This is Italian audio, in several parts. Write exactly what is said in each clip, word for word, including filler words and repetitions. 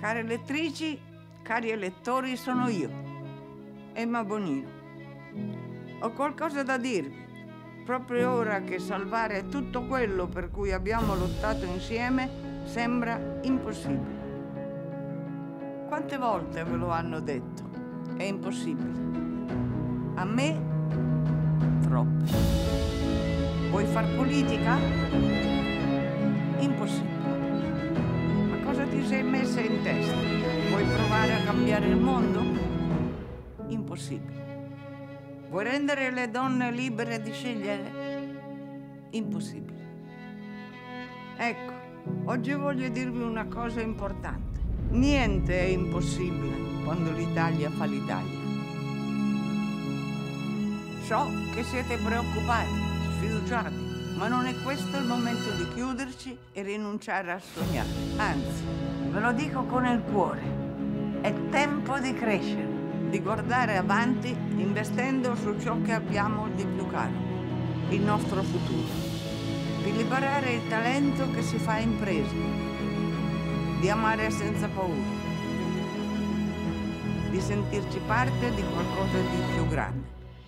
Care elettrici, cari elettori, sono io, Emma Bonino. Ho qualcosa da dirvi, proprio ora che salvare tutto quello per cui abbiamo lottato insieme sembra impossibile. Quante volte ve lo hanno detto? È impossibile. A me, troppe. Vuoi far politica? Impossibile. Ma cosa ti sei messa in testa? Vuoi provare a cambiare il mondo? Impossibile. Vuoi rendere le donne libere di scegliere? Impossibile. Ecco, oggi voglio dirvi una cosa importante. Niente è impossibile quando l'Italia fa l'Italia. So che siete preoccupati, sfiduciati, ma non è questo il momento di chiuderci e rinunciare a sognare. Anzi, ve lo dico con il cuore, è tempo di crescere, di guardare avanti investendo su ciò che abbiamo di più caro, il nostro futuro, di liberare il talento che si fa impresa, di amare senza paura, di sentirci parte di qualcosa di più grande.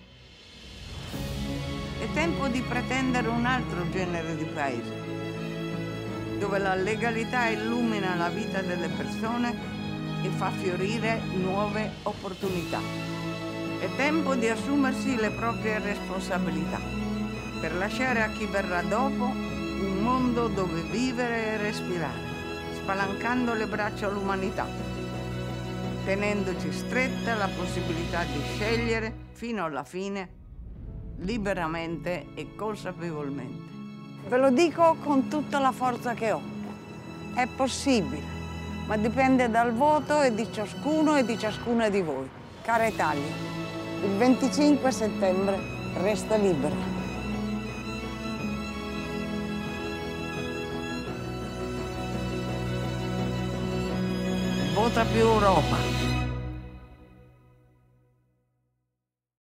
È tempo di pretendere un altro genere di paese, dove la legalità illumina la vita delle persone e fa fiorire nuove opportunità. È tempo di assumersi le proprie responsabilità, per lasciare a chi verrà dopo un mondo dove vivere e respirare, spalancando le braccia all'umanità, tenendoci stretta la possibilità di scegliere fino alla fine, liberamente e consapevolmente. Ve lo dico con tutta la forza che ho. È possibile, ma dipende dal voto e di ciascuno e di ciascuna di voi. Cara Italia, il venticinque settembre resta libera. Vota più Europa.